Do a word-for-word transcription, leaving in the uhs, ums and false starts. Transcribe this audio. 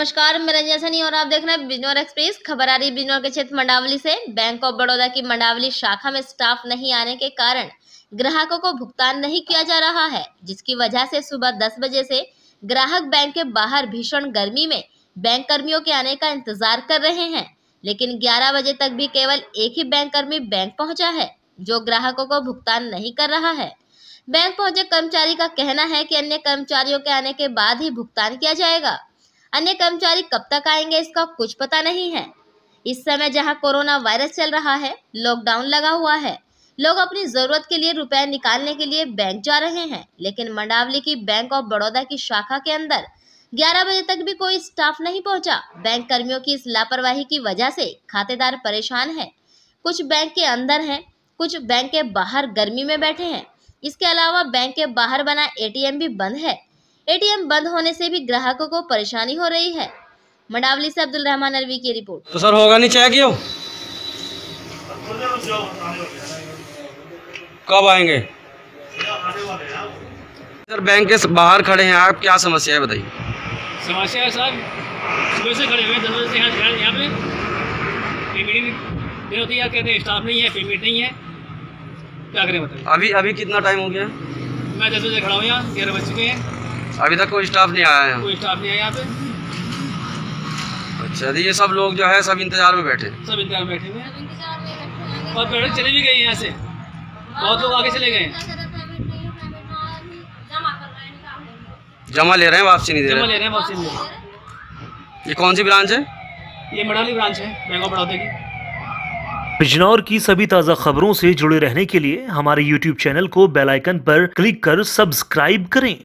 नमस्कार, मैं रंजना सनी और आप देख रहे हैं बिजनौर एक्सप्रेस। खबर आ रही है बिजनौर के क्षेत्र मंडावली से। बैंक ऑफ बड़ौदा की मंडावली शाखा में स्टाफ नहीं आने के कारण ग्राहकों को भुगतान नहीं किया जा रहा है, जिसकी वजह से सुबह दस बजे से ग्राहक बैंक के बाहर भीषण गर्मी में बैंक कर्मियों के आने का इंतजार कर रहे हैं, लेकिन ग्यारह बजे तक भी केवल एक ही बैंक कर्मी बैंक पहुंचा है, जो ग्राहकों को भुगतान नहीं कर रहा है। बैंक पहुंचे कर्मचारी का कहना है कि अन्य कर्मचारियों के आने के बाद ही भुगतान किया जाएगा। अन्य कर्मचारी कब तक आएंगे इसका कुछ पता नहीं है। इस समय जहां कोरोना वायरस चल रहा है, लॉकडाउन लगा हुआ है, लोग अपनी जरूरत के लिए रुपए निकालने के लिए बैंक जा रहे हैं, लेकिन मंडावली की बैंक ऑफ बड़ौदा की शाखा के अंदर ग्यारह बजे तक भी कोई स्टाफ नहीं पहुंचा। बैंक कर्मियों की इस लापरवाही की वजह से खातेदार परेशान है। कुछ बैंक के अंदर हैं, कुछ बैंक के बाहर गर्मी में बैठे हैं। इसके अलावा बैंक के बाहर बना एटीएम भी बंद है। एटीएम बंद होने से भी ग्राहकों को परेशानी हो रही है। मंडावली से अब्दुल रहमान अलवी की रिपोर्ट। तो सर होगा नहीं चाहे क्यों? कब आएंगे? सर बैंक के बाहर खड़े हैं आप, क्या समस्या है बताइए। समस्या है सर, सुबह से खड़े हुए दस बजे से यहाँ यहाँ पे पेमेंट होती है, कहते हैं स्टाफ नहीं है, पेमेंट नहीं है, क्या करें बताइए। अभी अभी कितना टाइम हो गया? मैं दस बजे खड़ा हूँ, यहाँ ग्यारह बज चुके हैं, अभी तक कोई स्टाफ नहीं आया है? कोई स्टाफ नहीं आया यहाँ पे। अच्छा, तो ये सब लोग जो है सब इंतजार में बैठे सब इंतजार में बैठे हुए हैं और पेड़ चले भी गए यहाँ से, बहुत लोग आगे चले गए, जमा ले रहे हैं, वापसी नहीं दे जमा रहे ले रहे हैं, वापसी नहीं दे रहे। ये कौन सी ब्रांच है? ये मंडावली ब्रांच है बैंक ऑफ बड़ौदा की। बिजनौर की सभी ताज़ा खबरों से जुड़े रहने के लिए हमारे यूट्यूब चैनल को बेल आइकन पर क्लिक कर सब्सक्राइब करें।